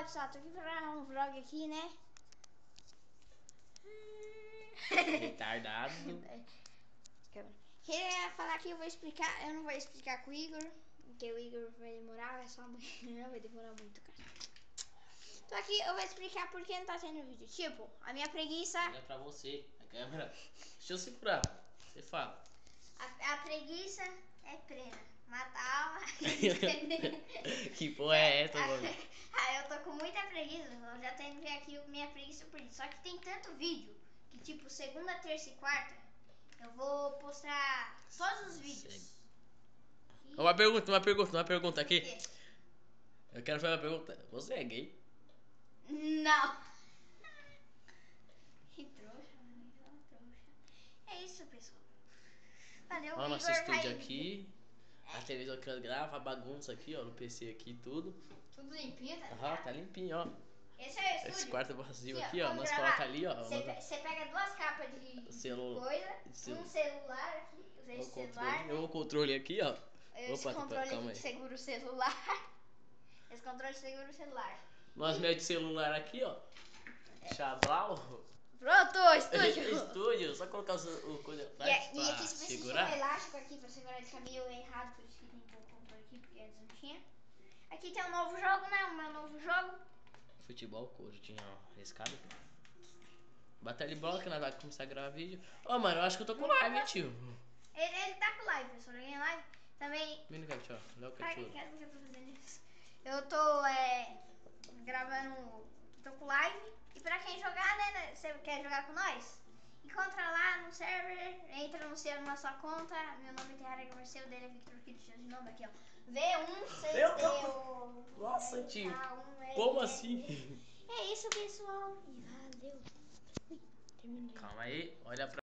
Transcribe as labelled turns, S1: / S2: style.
S1: pessoal, tô aqui pra um vlog aqui, né?
S2: Retardado.
S1: Queria falar que eu vou explicar, eu não vou explicar com o Igor, porque o Igor vai demorar, é só amanhã, vai demorar muito, cara. Tô aqui, eu vou explicar por que não tá tendo vídeo. Tipo, a minha preguiça...
S2: É pra você, a câmera. Deixa eu segurar, você fala.
S1: A preguiça é plena, mata a alma.
S2: Que porra é essa, mano?
S1: Eu tô com muita preguiça, eu já tenho que ver aqui minha preguiça por isso. Só que tem tanto vídeo que tipo, segunda, terça e quarta, eu vou postar todos os vídeos.
S2: Uma pergunta aqui. Eu quero fazer uma pergunta. Você é gay?
S1: Não. Que trouxa, mano, que trouxa. É isso, pessoal. Valeu,
S2: Olha o nosso
S1: Igor
S2: estúdio
S1: vai...
S2: aqui. A televisão que nós grava, a bagunça aqui, ó, no PC aqui, tudo.
S1: Tudo limpinho, tá ligado?
S2: Aham, tá limpinho, ó.
S1: Esse é o estúdio.
S2: Esse quarto vazio
S1: Sim,
S2: aqui, ó.
S1: vamos
S2: Nós
S1: gravar.
S2: coloca ali, ó.
S1: Você pega duas capas de coisa, um celular aqui, esse celular, né?
S2: O controle aqui, ó.
S1: Esse
S2: Opa,
S1: controle
S2: calma
S1: aqui que
S2: aí.
S1: segura o celular. Esse controle segura o celular.
S2: Nós mete celular aqui, ó. Chablau.
S1: Pronto, estúdio.
S2: Estúdio, só colocar o coisa atrás
S1: E aqui você precisa de um
S2: segurar.
S1: elástico aqui pra segurar esse cabelo errado, por isso que tem que pôr o controle aqui, porque antes não tinha. Aqui tem um novo jogo, né? O meu novo jogo.
S2: Futebol, hoje tinha arriscado. Batalha de bola que nós vamos começar a gravar vídeo. Ô, mano, eu acho que eu tô com live, tio.
S1: Ele tá com live, pessoal. Ele em live. Também.
S2: Mini Captcha, Léo
S1: Ai,
S2: Captcha.
S1: cara, por que eu tô fazendo isso? Eu tô gravando. Tô com live. E pra quem jogar, né? Você quer jogar com nós? Encontra lá no server, entra anunciando na sua conta. Meu nome é Terra Garcia, o dele é Victor Kid, de nome aqui, ó. V1CDO.
S2: Nossa, tio. Como assim?
S1: É isso, pessoal. E valeu.
S2: Calma aí, olha pra